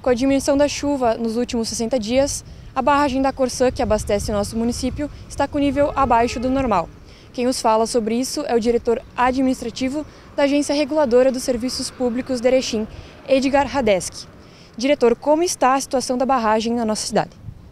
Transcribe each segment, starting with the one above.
Com a diminuição da chuva nos últimos 60 dias, a barragem da Corsã, que abastece o nosso município, está com nível abaixo do normal. Quem nos fala sobre isso é o diretor administrativo da Agência Reguladora dos Serviços Públicos de Erechim, Edgar Radeski. Diretor, como está a situação da barragem na nossa cidade?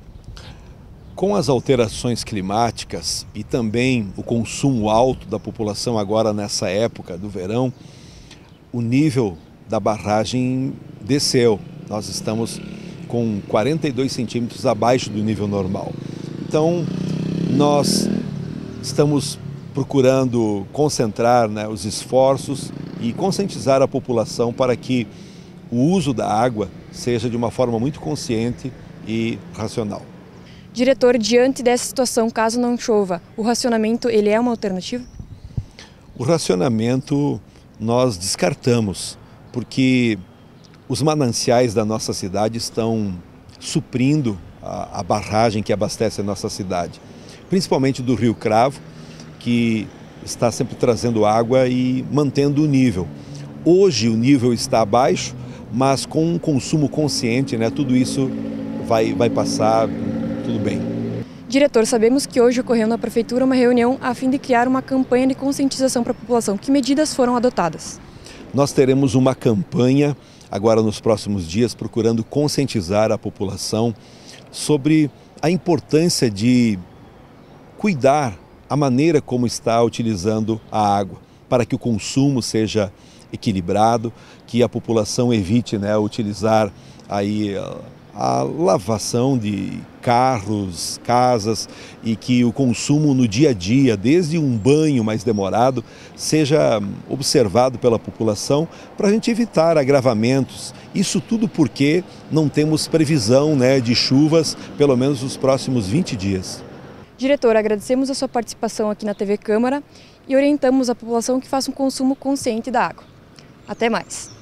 Com as alterações climáticas e também o consumo alto da população agora nessa época do verão, o nível da barragem desceu. Nós estamos com 42 centímetros abaixo do nível normal. Então, nós estamos procurando concentrar, os esforços e conscientizar a população para que o uso da água seja de uma forma muito consciente e racional. Diretor, diante dessa situação, caso não chova, o racionamento ele é uma alternativa? O racionamento nós descartamos, porque os mananciais da nossa cidade estão suprindo a barragem que abastece a nossa cidade, principalmente do Rio Cravo, que está sempre trazendo água e mantendo o nível. Hoje o nível está abaixo, mas com um consumo consciente, tudo isso vai passar tudo bem. Diretor, sabemos que hoje ocorreu na Prefeitura uma reunião a fim de criar uma campanha de conscientização para a população. Que medidas foram adotadas? Nós teremos uma campanha agora nos próximos dias procurando conscientizar a população sobre a importância de cuidar a maneira como está utilizando a água, para que o consumo seja equilibrado, que a população evite utilizar aí a lavação de carros, casas, e que o consumo no dia a dia, desde um banho mais demorado, seja observado pela população para a gente evitar agravamentos. Isso tudo porque não temos previsão de chuvas, pelo menos nos próximos 20 dias. Diretor, agradecemos a sua participação aqui na TV Câmara e orientamos a população que faça um consumo consciente da água. Até mais!